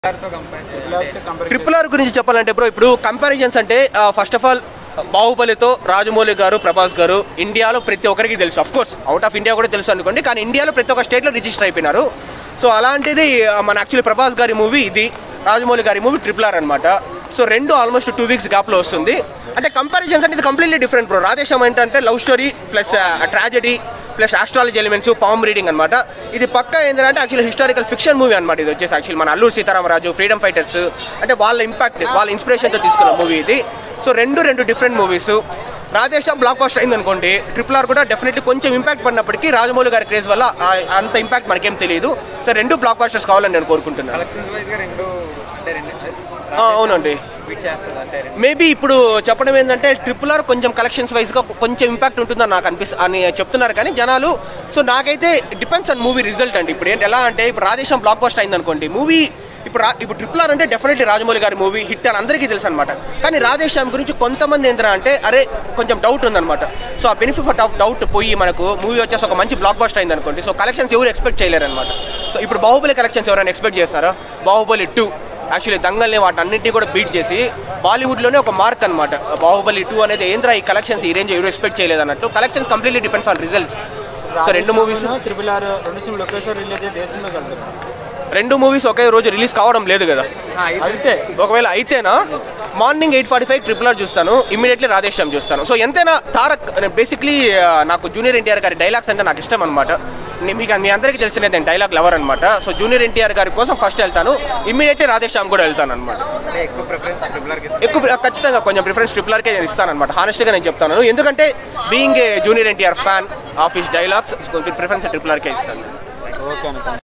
Triple R గురించి చెప్పాలంటే bro ఇప్పుడు కంపారిజన్స్ అంటే ఫస్ట్ ఆఫ్ ఆల్ బాహుబలితో రాజమౌళి గారు ప్రభాస్ గారు ఇండియాలో ప్రతి ఒక్కరికి తెలుసు, of course out of India కూడా తెలుసు అనుకోండి, కానీ ఇండియాలో ప్రతి ఒక్క స్టేట్లో రిజిస్టర్ అయిపోయినారు. సో అలాంటిది మన యాక్చువల్లీ ప్రభాస్ గారి మూవీ ఇది, రాజమౌళి గారి మూవీ ట్రిపుల్ ఆర్ అనమాట. సో రెండు ఆల్మోస్ట్ 2 వీక్స్ గ్యాప్లో వస్తుంది. అంటే కంపారిజన్స్ అంటే ఇది కంప్లీట్లీ డిఫరెంట్ బ్రో. రాధేశ్యామ్ ఏంటంటే love story plus tragedy plus astrology elements, palm reading అనమాట. ఇది పక్కా ఏంటంటే యాక్చువల్లీ హిస్టారికల్ ఫిక్షన్ మూవీ అనమాట. ఇది వచ్చేసి యాక్చువల్లీ మన అల్లూరి సీతారామరాజు, ఫ్రీడమ్ ఫైటర్స్ అంటే వాళ్ళ ఇంపాక్ట్, వాళ్ళ ఇన్స్పిరేషన్తో తీసుకున్న మూవీ ఇది. సో రెండు different movies. Radhe Shyam blockbuster అయింది అనుకోండి, ట్రిపుల్ ఆర్ కూడా డెఫినెట్లీ కొంచెం ఇంపాక్ట్ పడినప్పటికీ రాజమౌళి గారి క్రేజ్ వల్ల అంత ఇంపాక్ట్ మనకేం తెలియదు. సో రెండు బ్లాక్ బస్టర్స్ కావాలని నేను కోరుకుంటున్నాను. అవునండి, మేబీ ఇప్పుడు చెప్పడం ఏంటంటే ట్రిపుల్ ఆర్ కొంచెం కలెక్షన్స్ వైజ్గా కొంచెం ఇంపాక్ట్ ఉంటుందని నాకు అని చెప్తున్నారు కానీ జనాలు. సో నాకైతే డిపెండ్స్ ఆన్ మూవీ రిజల్ట్ అండి. ఇప్పుడు ఏంటి ఎలా అంటే ఇప్పుడు రాధేశ్యామ్ బ్లాక్ బస్టర్ అయింది అనుకోండి, మూవీ ఇప్పుడు ట్రిపుల్ ఆర్ అంటే డెఫినెట్లీ రాజమౌళి గారి మూవీ హిట్ అని అందరికీ తెలుసు అనమాట. కానీ రాధేశ్యామ్ గురించి కొంతమంది ఏంటంటే అంటే అరే కొంచెం డౌట్ ఉందన్నమాట. సో ఆ బెనిఫిట్ ఆఫ్ డౌట్ పోయి మనకు మూవీ వచ్చేసి ఒక మంచి బ్లాక్ బస్టర్ అయింది అనుకోండి, సో కలెక్షన్స్ ఎవరు ఎక్స్పెక్ట్ చేయలేరు అనమాట. సో ఇప్పుడు బాహుబలి కలెక్షన్స్ ఎవరైనా ఎక్స్పెక్ట్ చేస్తారా? బాహుబలి 2 యాక్చువల్లీ దంగల్ని వాటన్నింటినీ కూడా బీట్ చేసి బాలీవుడ్లోనే ఒక మార్క్ అనమాట. బాహుబలి 2 అనేది ఏంద్రా ఈ కలెక్షన్స్ ఈ రేంజ్ ఎవరు ఎక్స్పెక్ట్ చేయలేదు అన్నట్టు. Collections completely depends on results. So రెండు మూవీస్ రెండు మూవీస్ ఒకే రోజు రిలీజ్ కావడం లేదు కదా. ఒకవేళ అయితేనా మార్నింగ్ 8:45 ట్రిపుల్ ఆర్ చూస్తాను, ఇమ్మీడియట్లీ రాధేశ్యామ్ చూస్తాను. సో ఎంతైనా తారక్ బేసిక్లీ నాకు జూనియర్ ఎన్టీఆర్ గారి డైలాగ్స్ అంటే నాకు ఇష్టం అనమాట. మీకు మీ అందరికీ తెలిసినది నేను డైలాగ్ లవర్ అనమాట. సో జూనియర్ ఎన్టీఆర్ గారి కోసం ఫస్ట్ వెళ్తాను, ఇమ్మీడియట్లీ రాధేశ్యామ్ కూడా వెళ్తాను అనమాట. ఎక్కువ ఖచ్చితంగా కొంచెం ప్రిఫరెన్స్ ట్రిపుల్ ఆర్కే నేను ఇస్తాను అనమాట. హానెస్ట్గా నేను చెప్తాను, ఎందుకంటే being a junior NTR fan of his dialogues preference triple ఆర్కే ఇస్తాను.